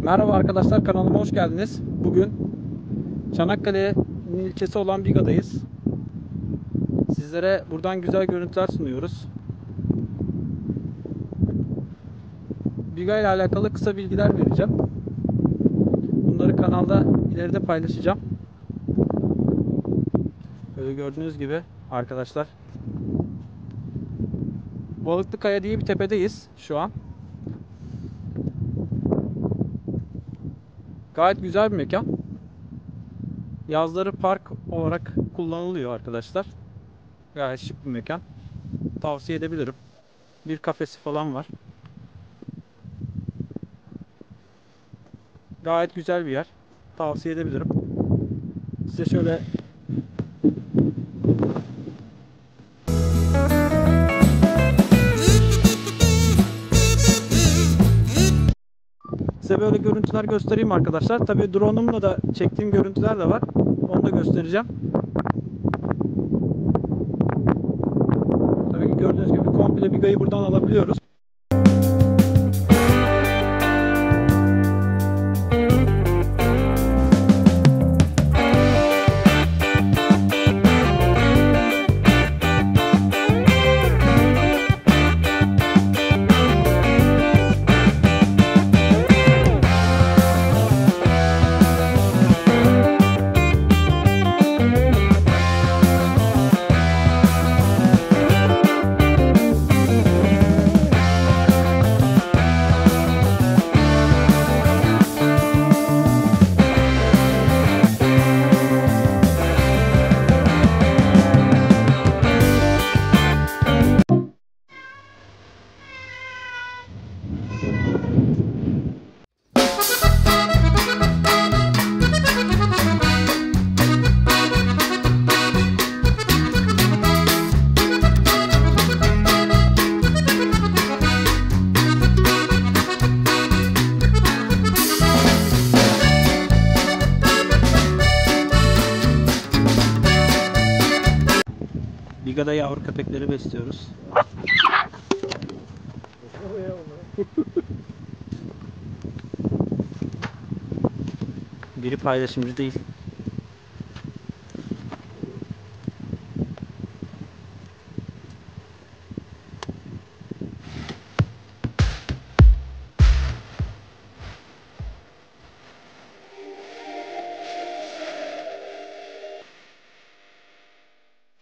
Merhaba arkadaşlar, kanalıma hoş geldiniz. Bugün Çanakkale'nin ilçesi olan Biga'dayız. Sizlere buradan güzel görüntüler sunuyoruz. Biga ile alakalı kısa bilgiler vereceğim. Bunları kanalda ileride paylaşacağım. Böyle gördüğünüz gibi arkadaşlar, Balıklıkaya diye bir tepedeyiz şu an. Gayet güzel bir mekan. Yazları park olarak kullanılıyor arkadaşlar. Gayet şık bir mekan. Tavsiye edebilirim. Bir kafesi falan var. Gayet güzel bir yer. Tavsiye edebilirim. Size şöyle böyle görüntüler göstereyim arkadaşlar. Tabii drone'umla da çektiğim görüntüler de var. Onu da göstereceğim. Tabii ki gördüğünüz gibi komple Biga'yı buradan alabiliyoruz. Biga'da yavru köpekleri besliyoruz. Biri paylaşımcı değil.